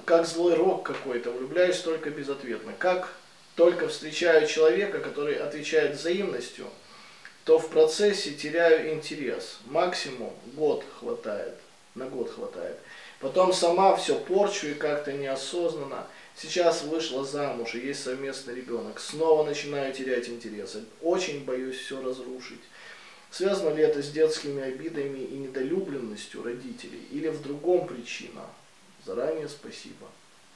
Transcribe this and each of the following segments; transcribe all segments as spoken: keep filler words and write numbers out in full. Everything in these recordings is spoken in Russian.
как злой рок какой-то, влюбляюсь только безответно. Как только встречаю человека, который отвечает взаимностью, то в процессе теряю интерес. Максимум год хватает, на год хватает. Потом сама все порчу и как-то неосознанно. Сейчас вышла замуж и есть совместный ребенок. Снова начинаю терять интерес. Очень боюсь все разрушить. Связано ли это с детскими обидами и недолюбленностью родителей? Или в другом причина? Заранее спасибо.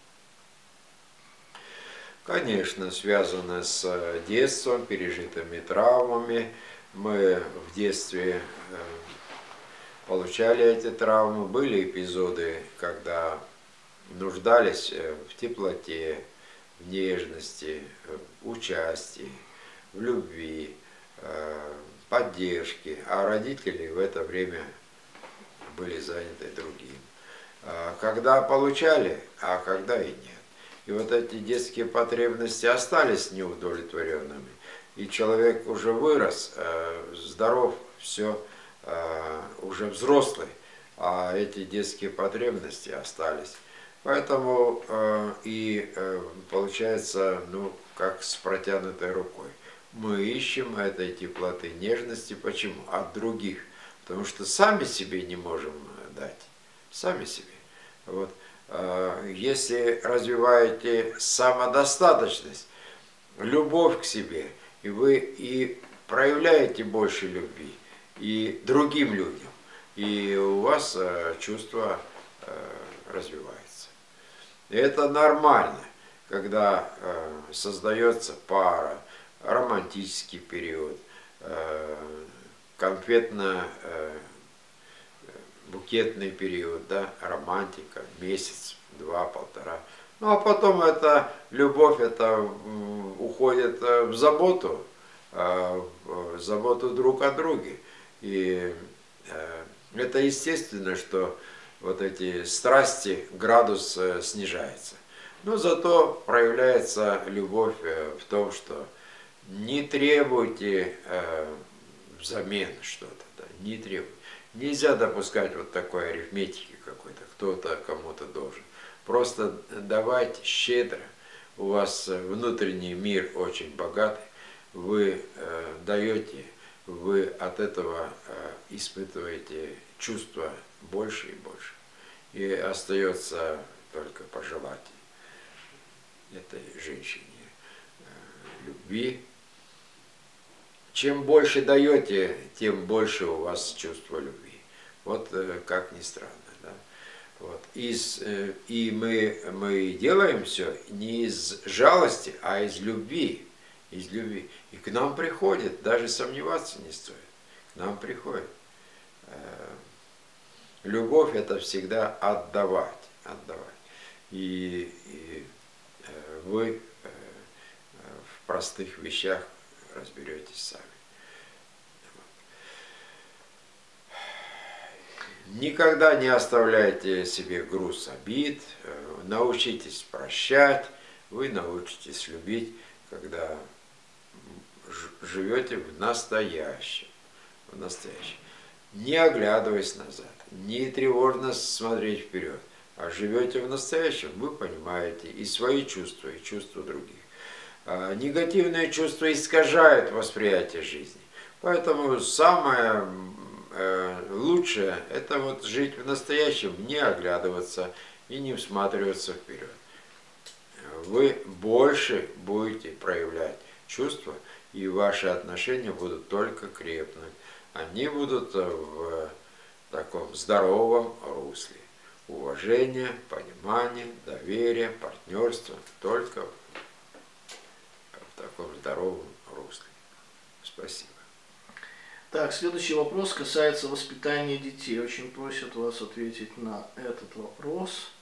Конечно, связано с детством, пережитыми травмами. Мы в детстве получали эти травмы. Были эпизоды, когда нуждались в теплоте, в нежности, в участии, в любви, поддержке, а родители в это время были заняты другим. Когда получали, а когда и нет. И вот эти детские потребности остались неудовлетворенными. И человек уже вырос, здоров, все, уже взрослый, а эти детские потребности остались. Поэтому и получается, ну, как с протянутой рукой. Мы ищем этой теплоты, нежности. Почему? От других. Потому что сами себе не можем дать. Сами себе. Вот. Если развиваете самодостаточность, любовь к себе, и вы и проявляете больше любви и другим людям, и у вас чувство развивается. И это нормально, когда создается пара, романтический период, конфетно-букетный период, да, романтика, месяц, два, полтора. Ну, а потом эта любовь, это уходит в заботу, в заботу друг о друге. И это естественно, что вот эти страсти, градус снижается. Но зато проявляется любовь в том, что не требуйте э, взамен что-то, да, не требуйте. Нельзя допускать вот такой арифметики какой-то, кто-то кому-то должен. Просто давайте щедро, у вас внутренний мир очень богатый, вы э, даете, вы от этого э, испытываете чувства больше и больше. И остается только пожелать этой женщине э, любви. Чем больше даете, тем больше у вас чувство любви. Вот как ни странно. Да? Вот. И, и мы, мы делаем все не из жалости, а из любви. Из любви. И к нам приходит, даже сомневаться не стоит. К нам приходит. Любовь — это всегда отдавать. отдавать. И, и вы в простых вещах разберетесь сами. Никогда не оставляйте себе груз обид, научитесь прощать, вы научитесь любить, когда живете в настоящем, в настоящем. Не оглядываясь назад, не тревожно смотреть вперед, а живете в настоящем, вы понимаете и свои чувства, и чувства других. Негативные чувства искажают восприятие жизни. Поэтому самое лучшее – это вот жить в настоящем, не оглядываться и не всматриваться вперед. Вы больше будете проявлять чувства, и ваши отношения будут только крепнуть. Они будут в таком здоровом русле. Уважение, понимание, доверие, партнерство только в таком здоровом русле. Спасибо. Так, следующий вопрос касается воспитания детей. Очень просят вас ответить на этот вопрос.